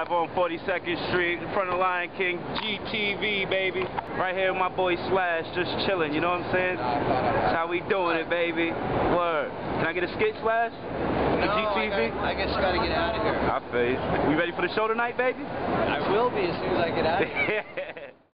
Live on 42nd Street, in front of Lion King, GTV, baby. Right here with my boy Slash, just chilling, you know what I'm saying? That's how we doing it, baby. Word. Can I get a skit, Slash? No, GTV? I just gotta get out of here. I feel you. We ready for the show tonight, baby? I will be as soon as I get out of here.